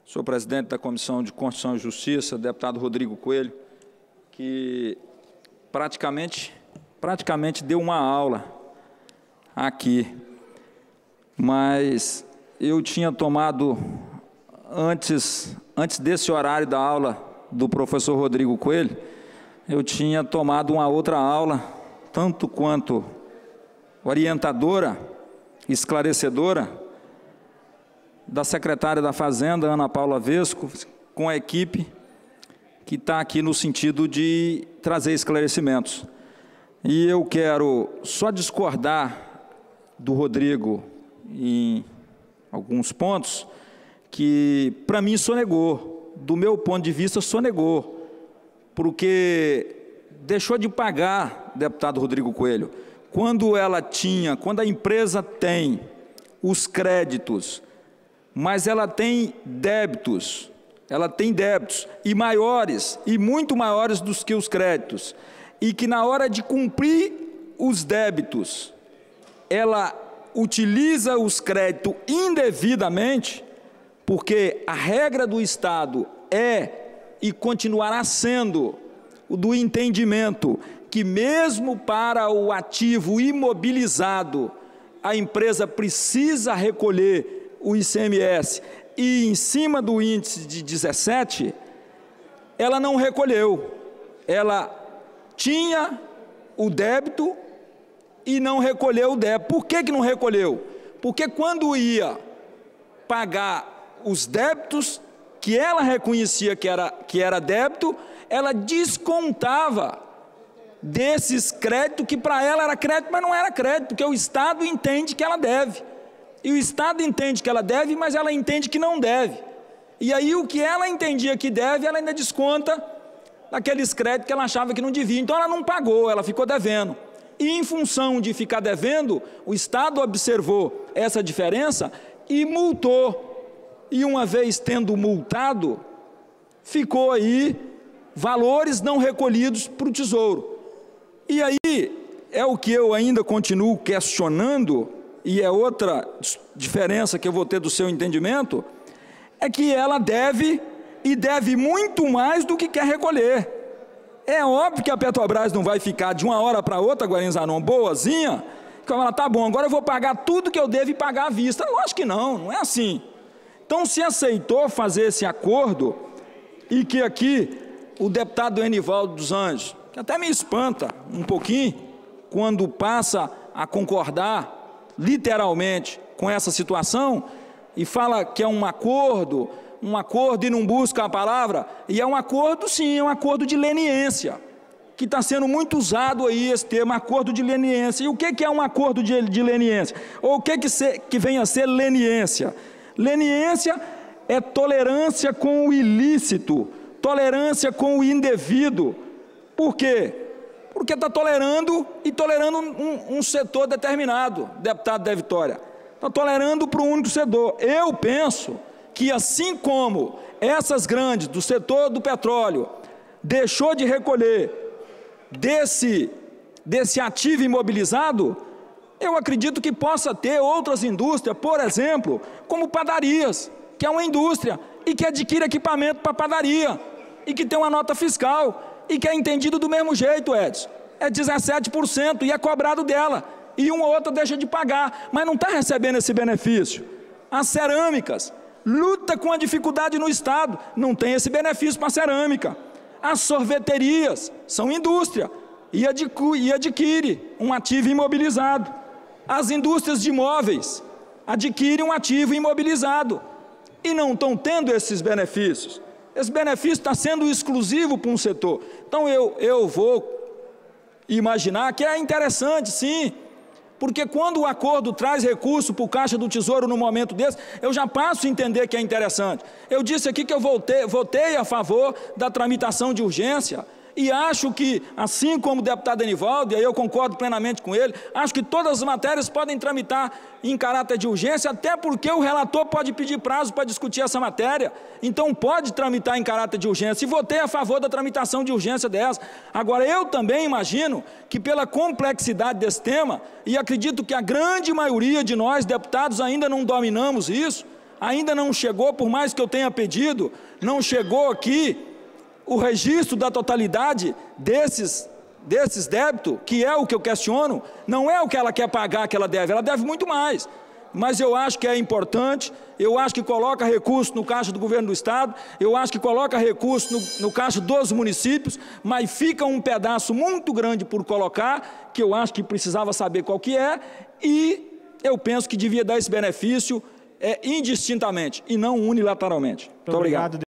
senhor presidente da Comissão de Constituição e Justiça, deputado Rodrigo Coelho, que praticamente deu uma aula aqui, mas eu tinha tomado, antes desse horário da aula do professor Rodrigo Coelho, eu tinha tomado uma outra aula, tanto quanto orientadora, esclarecedora, da secretária da Fazenda, Ana Paula Vesco, com a equipe que está aqui no sentido de trazer esclarecimentos. E eu quero só discordar do Rodrigo em alguns pontos que, para mim, sonegou. Do meu ponto de vista, sonegou. Porque deixou de pagar, deputado Rodrigo Coelho, quando a empresa tem os créditos, mas ela tem débitos e maiores, e muito maiores do que os créditos, e que na hora de cumprir os débitos, ela utiliza os créditos indevidamente, porque a regra do Estado é e continuará sendo o do entendimento que mesmo para o ativo imobilizado, a empresa precisa recolher o ICMS, e em cima do índice de 17, ela não recolheu. Ela tinha o débito e não recolheu o débito. Por que não recolheu? Porque quando ia pagar os débitos, que ela reconhecia que era débito, ela descontava desses créditos, que para ela era crédito, mas não era crédito, porque o Estado entende que ela deve. E o Estado entende que ela deve, mas ela entende que não deve. E aí o que ela entendia que deve, ela ainda desconta daqueles créditos que ela achava que não devia. Então ela não pagou, ela ficou devendo. E em função de ficar devendo, o Estado observou essa diferença e multou. E uma vez tendo multado, ficou aí valores não recolhidos para o Tesouro. E aí é o que eu ainda continuo questionando, e é outra diferença que eu vou ter do seu entendimento, é que ela deve, e deve muito mais do que quer recolher. É óbvio que a Petrobras não vai ficar de uma hora para outra, Guarani Zanon, boazinha, que ela, tá bom, agora eu vou pagar tudo que eu devo e pagar à vista. Eu acho que não é assim. Então, se aceitou fazer esse acordo, e que aqui o deputado Enivaldo dos Anjos, que até me espanta um pouquinho, quando passa a concordar literalmente com essa situação, e fala que é um acordo e não busca a palavra, e é um acordo sim, é um acordo de leniência, que está sendo muito usado aí esse termo, acordo de leniência. E o que é um acordo de leniência? Ou o que vem a ser leniência? Leniência é tolerância com o ilícito, tolerância com o indevido. Por quê? Porque está tolerando um setor determinado, deputado da Vitória. Está tolerando para um único setor. Eu penso que, assim como essas grandes do setor do petróleo deixou de recolher desse ativo imobilizado, eu acredito que possa ter outras indústrias, por exemplo, como padarias, que é uma indústria e que adquire equipamento para padaria e que tem uma nota fiscal e que é entendido do mesmo jeito, Edson. É 17% e é cobrado dela. E uma ou outra deixa de pagar, mas não está recebendo esse benefício. As cerâmicas, luta com a dificuldade no Estado, não tem esse benefício para a cerâmica. As sorveterias são indústria e adquire um ativo imobilizado. As indústrias de imóveis adquirem um ativo imobilizado e não estão tendo esses benefícios. Esse benefício está sendo exclusivo para um setor. Então eu vou imaginar que é interessante, sim, porque quando o acordo traz recurso para o Caixa do Tesouro no momento desse, eu já passo a entender que é interessante. Eu disse aqui que eu votei a favor da tramitação de urgência, e acho que, assim como o deputado Enivaldo, e aí eu concordo plenamente com ele, acho que todas as matérias podem tramitar em caráter de urgência, até porque o relator pode pedir prazo para discutir essa matéria, então pode tramitar em caráter de urgência, e votei a favor da tramitação de urgência dessa. Agora, eu também imagino que, pela complexidade desse tema, e acredito que a grande maioria de nós, deputados, ainda não dominamos isso, Ainda não chegou, por mais que eu tenha pedido, não chegou aqui o registro da totalidade desses débitos, que é o que eu questiono. Não é o que ela quer pagar que ela deve muito mais. Mas eu acho que é importante, eu acho que coloca recurso no caixa do governo do Estado, eu acho que coloca recurso no caixa dos municípios, mas fica um pedaço muito grande por colocar, que eu acho que precisava saber qual que é, e eu penso que devia dar esse benefício indistintamente, e não unilateralmente. Muito obrigado.